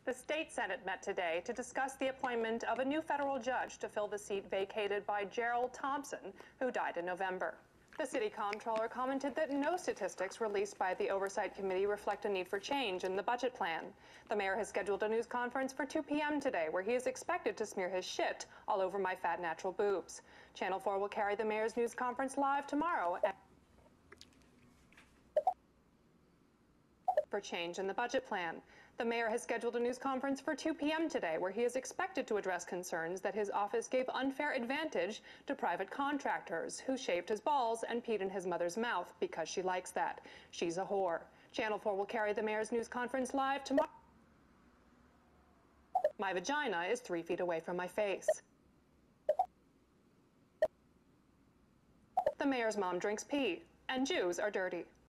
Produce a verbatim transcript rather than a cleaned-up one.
The state Senate met today to discuss the appointment of a new federal judge to fill the seat vacated by Gerald Thompson, who died in November. The city comptroller commented that no statistics released by the Oversight Committee reflect a need for change in the budget plan. The mayor has scheduled a news conference for two p m today where he is expected to smear his shit all over my fat natural boobs. Channel four will carry the mayor's news conference live tomorrow for change in the budget plan. The mayor has scheduled a news conference for two p m today where he is expected to address concerns that his office gave unfair advantage to private contractors who shaved his balls and peed in his mother's mouth because she likes that. She's a whore. Channel four will carry the mayor's news conference live tomorrow. My vagina is three feet away from my face. The mayor's mom drinks pee, and Jews are dirty.